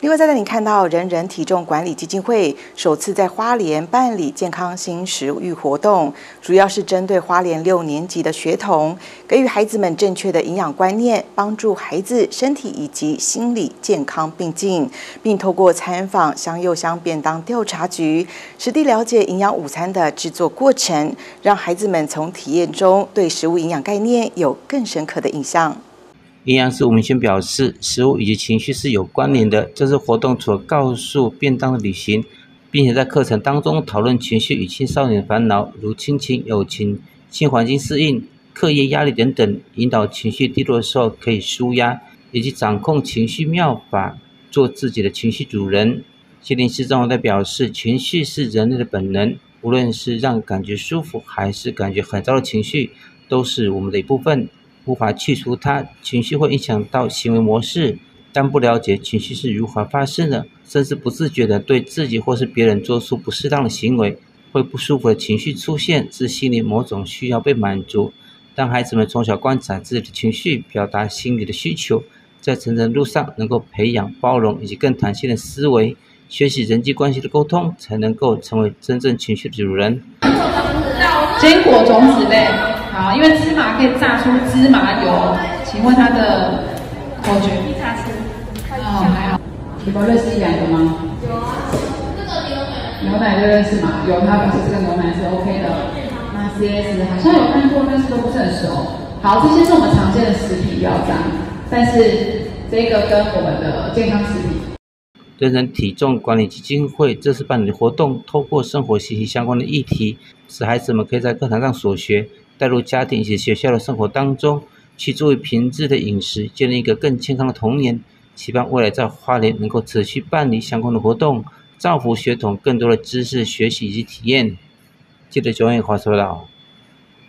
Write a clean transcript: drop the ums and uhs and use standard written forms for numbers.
另外，再带你看到人人体重管理基金会首次在花莲办理健康新食育活动，主要是针对花莲6年级的学童，给予孩子们正确的营养观念，帮助孩子身体以及心理健康并进，并透过参访乡幼乡便当调查局，实地了解营养午餐的制作过程，让孩子们从体验中对食物营养概念有更深刻的印象。 营养师吴明轩表示，食物以及情绪是有关联的。这次活动除了告诉便当的旅行，并且在课程当中讨论情绪与青少年的烦恼，如亲情、友情、新环境适应、课业压力等等，引导情绪低落的时候可以抒压，以及掌控情绪妙法，做自己的情绪主人。谢林市政府表示，情绪是人类的本能，无论是让感觉舒服，还是感觉很糟的情绪，都是我们的一部分。无法去除它，情绪会影响到行为模式，但不了解情绪是如何发生的，甚至不自觉地对自己或是别人做出不适当的行为，会不舒服的情绪出现，是心里某种需要被满足。当孩子们从小观察自己的情绪，表达心理的需求，在成长路上能够培养包容以及更弹性的思维，学习人际关系的沟通，才能够成为真正情绪的主人。 坚果种子类。好，因为芝麻可以榨出芝麻油，请问它的口诀？一炸出。哦，还好。你们认识1、2个吗？有啊。这个牛奶就认识嘛？有，它表示这个牛奶是 OK 的。那 CS 好像有看过，但是都不是很熟。好，这些是我们常见的食品标章，但是这个跟我们的健康食品。 人人体重管理基金会这次办理的活动，透过生活息息相关的议题，使孩子们可以在课堂上所学，带入家庭以及学校的生活当中，去注意品质的饮食，建立一个更健康的童年。期盼未来在花莲能够持续办理相关的活动，造福学童更多的知识学习以及体验。记者9月华说到。